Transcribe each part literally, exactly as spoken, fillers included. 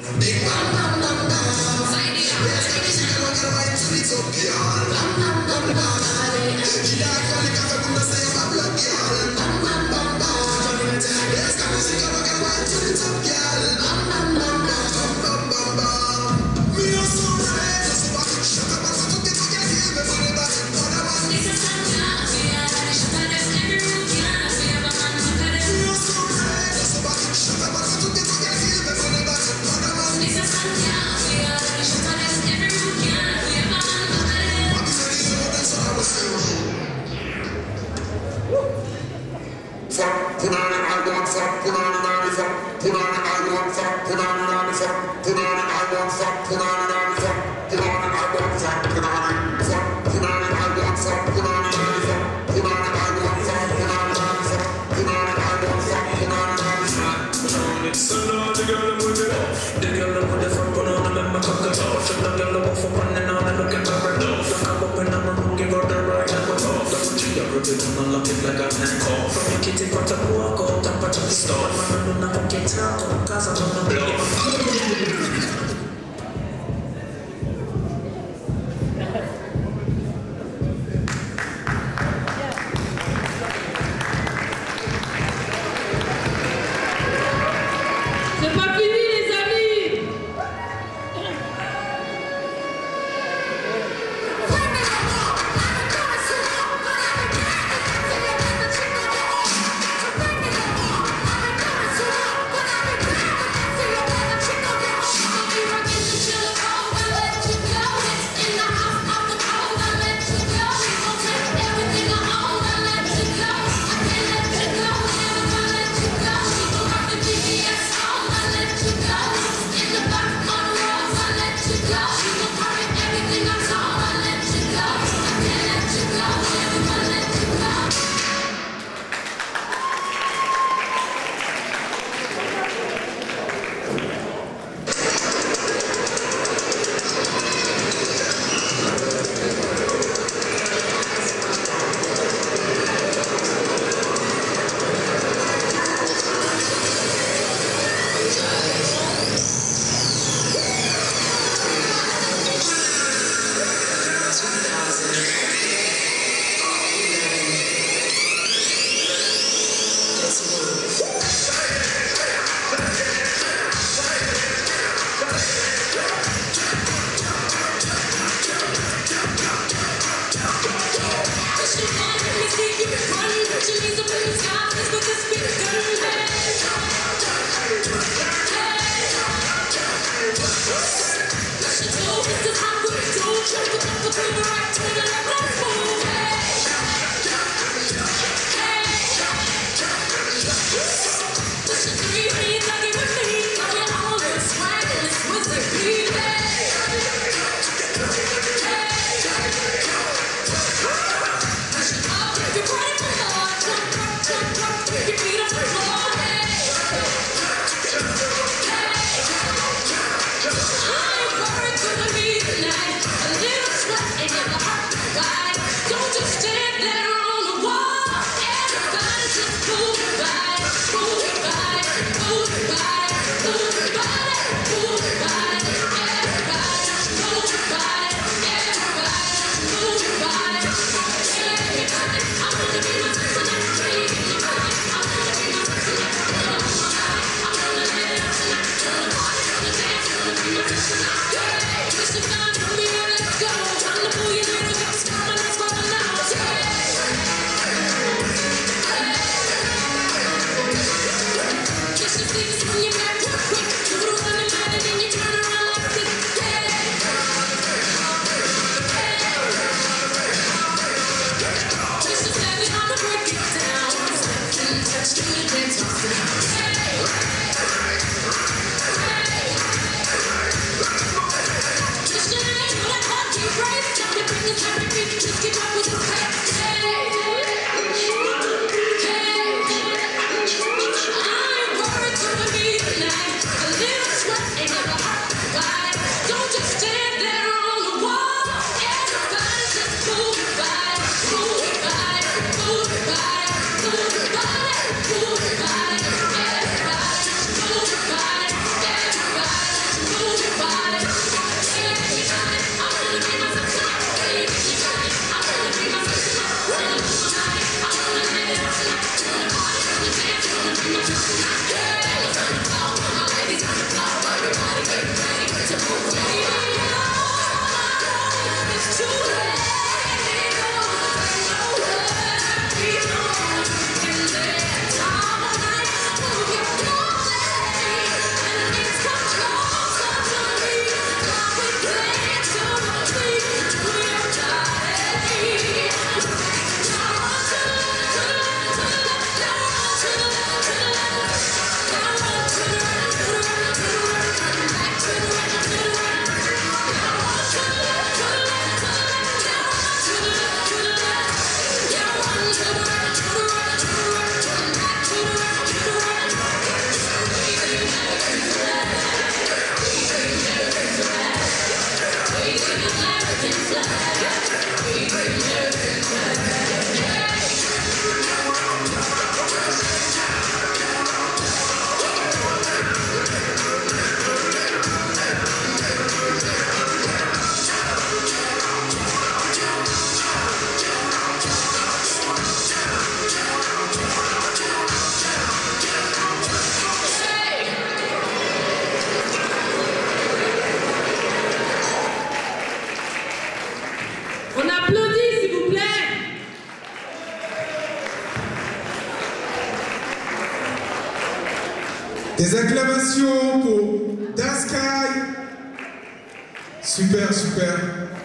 Big bam bam bam bam. Yes, can you see the one that wine to the top, girl? Bam bam bam bam. The dark from the cafe come to say I'm a blood, girl. Bam bam bam bam. Yes, can you see the one that wine to the top, girl? Bam bam bam bam. Bam bam bam bam. Me a so red, so I can shut up and so to get to get here before the back. Other one. Me a so red, so I can shut up and so to get to get here before the back. Other one. Fuck, put on it, I want fuck, put on it, I fuck, put on it, I want fuck, put on it, I fuck, put on it, I want fuck, put on it, I fuck, put on it, I want fuck, put on it, fuck, put on it, I want fuck, put on it, I fuck, put on it, I want fuck, put on it, I fuck, put on it, I want fuck, put on it, I fuck. So now the girl with it off, the girl with the front, put on the member of the top, so the girl with the running on and looking for her dog, so come up and I'm a room, give her the right and we're off, the routine, you're ripping on the lock it like a handcuff, from your kitty, got to walk up, temperature to start, man, I'm not getting out, cause I'm on the block. Des acclamations pour Daskai. Super, super.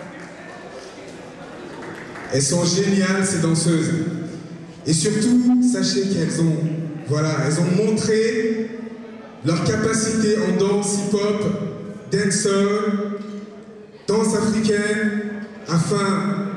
Elles sont géniales, ces danseuses. Et surtout, sachez qu'elles ont, voilà, elles ont montré leur capacité en danse hip-hop, dancehall, danse africaine, afin